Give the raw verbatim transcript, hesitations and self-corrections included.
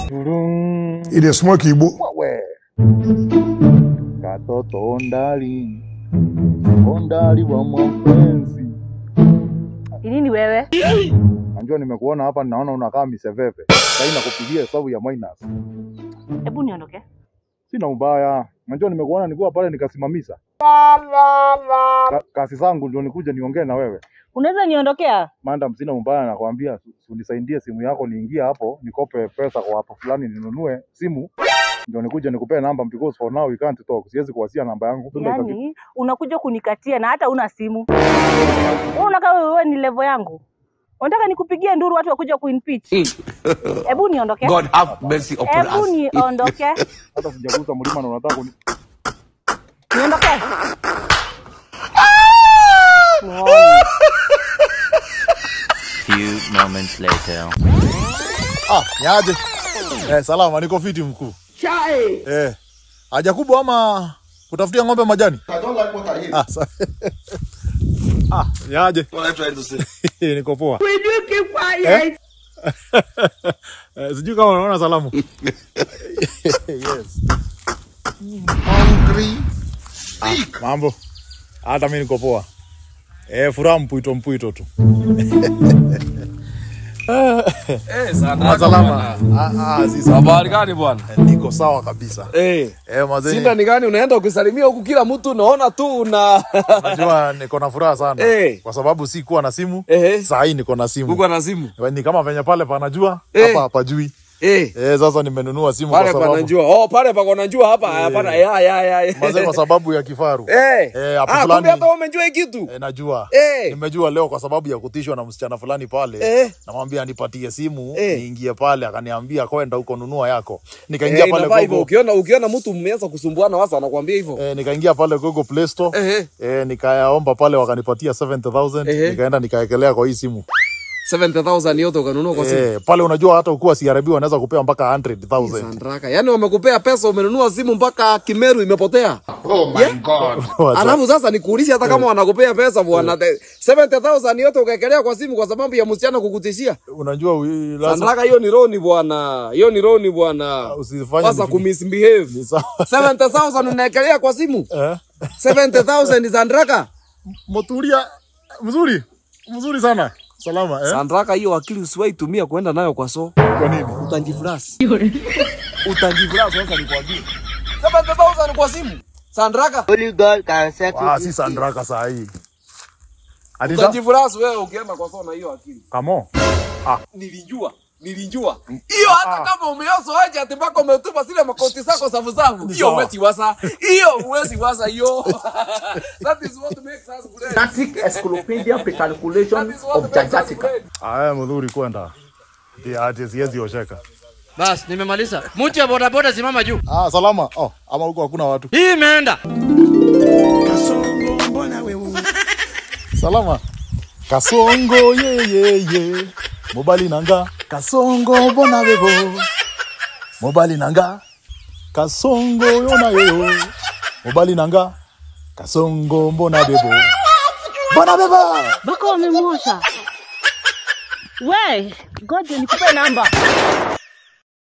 Ile smoke ibu. Wewe. Katoto ndali. Ondali wa mpenzi. Nini wewe? Anjua nimekuona hapa naona unakaa miseveve. Sasa nakupigia hesabu ya minus. Hebu niondoke. Sina ubaya. Anjua nimekuona nilikuwa pale nikasimamisha. Ka, kasi zangu ndio nikuja niongee na wewe. Unaweza niondokea? Madam, sina ubaya nakwambia, unisaidie simu yako niingie hapo, nikope pesa kwa hapo fulani ninunue simu. Ndio nikuja nikupee namba because for now we can't talk. Siwezi kuwasia namba yangu. Yaani unakuja kunikatia na hata una simu. Wewe unakaa wewe ni level yangu. Unataka nikupigie nduru watu wakuja kuimpeach. Hebu niondoke. God have mercy upon us. Hebu niondoke. Hata sijagusa mlima na unataka kuni Niondoke. Few moments later. Ah, niaje? Eh, salama, niko fiti mkuu. Chai. Eh. Haja kubwa ama kutafutia ng'ombe majani? I don't like what I hear. Ah, sa Ah, niaje? What are you trying to say? Niko poa. Will you keep quiet? Eh, sijui kama unaona salamu. Yes. Hungry. Ah, mambo. Hata mimi niko poa. Eh, furaha mpwito mpwito tu. Eh, sana salama. Ah ah, sisi. Habari gani bwana? Niko sawa kabisa. Eh. Eh, mazeni. Sina ni gani unaenda ukisalimia huku kila mtu naona tu na Najua niko na furaha sana. Eh. Kwa sababu si kuwa na simu. Eh. Sasa hii niko na simu. uko na simu. Ni kama venye pale panajua, Eh. hapa hapajui. Eh. Eh, sasa nimenunua simu Pale kwa sababu panajua. Oh, pale pako najua hapa hapana. Ya ya ya. Mazee kwa sababu ya kifaru. Eh. Eh, hapo ah, fulani. kumbe hata wewe umejua hii kitu? Eh, najua. Eh. Nimejua leo kwa sababu ya kutishwa na msichana fulani pale. Eh. Namwambia nipatie simu, Eh. niingie pale, akaniambia kwenda huko nunua yako. Nikaingia Eh, pale Google. Google. Ukiona ukiona mtu mmeanza kusumbuana wasa anakuambia hivyo. Eh, nikaingia pale Google Play Store. Eh. Eh, nikayaomba pale wakanipatia seventy thousand. Eh. Nikaenda nikaekelea kwa hii simu. seventy thousand yote ukanunua kwa simu. Eh, pale unajua hata ukua C R B wanaweza kupewa mpaka one hundred thousand. Sandraka. Yaani wamekupea pesa umenunua simu mpaka Kimeru imepotea. Oh my yeah? God. Alafu sasa nikuulize hata kama wanakupea pesa bwana seventy thousand yote ukaekelea kwa simu kwa sababu ya msichana kukutishia. Unajua lazima Sandraka, hiyo ni roni bwana. Hiyo ni roni bwana. Usifanye sasa kumisbehave. seventy thousand unaekelea kwa simu? Eh? seventy thousand Sandraka. Motulia mzuri. Mzuri sana. Salama eh? Sandraka, hiyo akili usiwahi tumia kwenda nayo kwa so. Kwa nini? Utanjiflas. Utanjiflas sasa nikwambie. seventy thousand kwa simu. Sandraka. Only God can settle. Ah, si Sandraka saa hii. Utanjiflas wewe ukienda kwa so na hiyo akili. Kamo. Ah, nilijua. Nilijua. Hiyo hata kama umeoso aje atibako umetupa zile makoti zako safu safu. Hiyo huwezi wasa. Hiyo huwezi wasa hiyo. That is what makes us great. Static encyclopedia pre-calculation of Jajatica. haya mzuri kwenda. Ndio ati siwezi osheka. Bas, nimemaliza. Mtu ya boda boda simama juu. Ah, salama. Oh, ama huko hakuna watu. Hii imeenda. Kasongo mbona wewe? Salama. Kasongo ye ye ye. Mobali nanga. Kasongo mbona wewe? Mobali nanga. Kasongo yona yo. Mobali nanga. Kasongo mbona bebo. Mbona bebo. Bako wamemosha. We, ngoja nikupe namba.